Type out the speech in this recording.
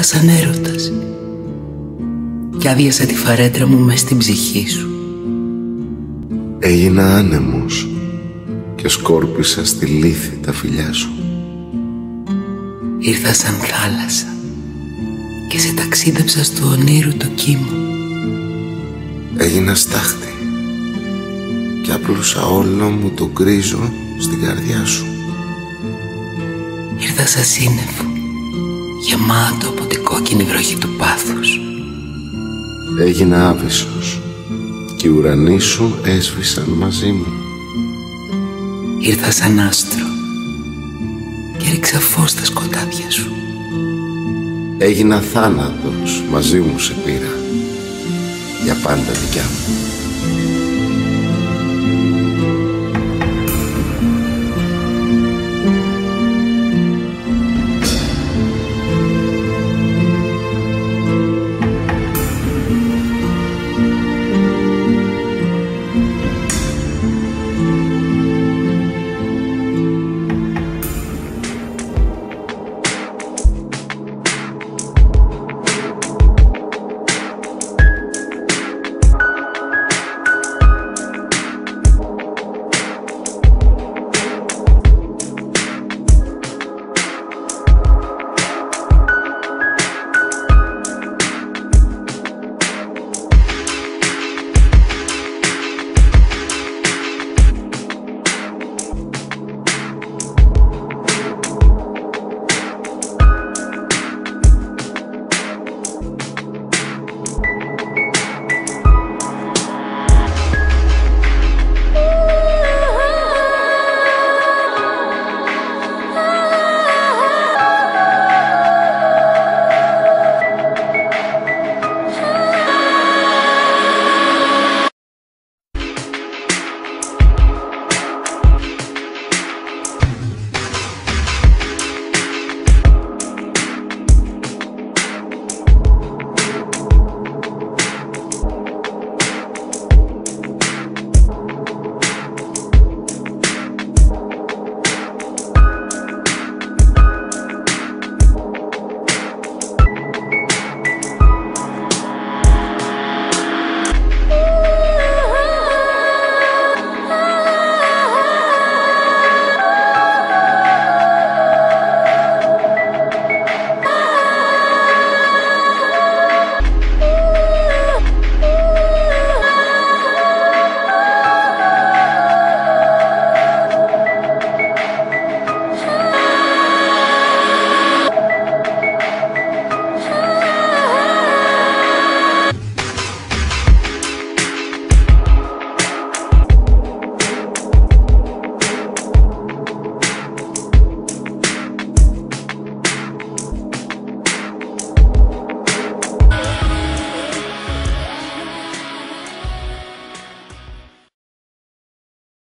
σαν έρωτας κι άδειασα τη φαρέτρα μου μες στην ψυχή σου. Έγινα άνεμος και σκόρπισα στη λύθη τα φιλιά σου. Ήρθα σαν θάλασσα και σε ταξίδεψα στο ονείρου το κύμα. Έγινα στάχτη και άπλωσα όλο μου το γκρίζο στην καρδιά σου. Ήρθα σαν σύννεφο, γεμάτο από την κόκκινη βροχή του πάθους. Έγινα άβυσσος και οι ουρανοί σου έσβησαν μαζί μου. Ήρθα σαν άστρο και ρίξα φως στα σκοτάδια σου. Έγινα θάνατος, μαζί μου σε πήρα, για πάντα δικιά μου.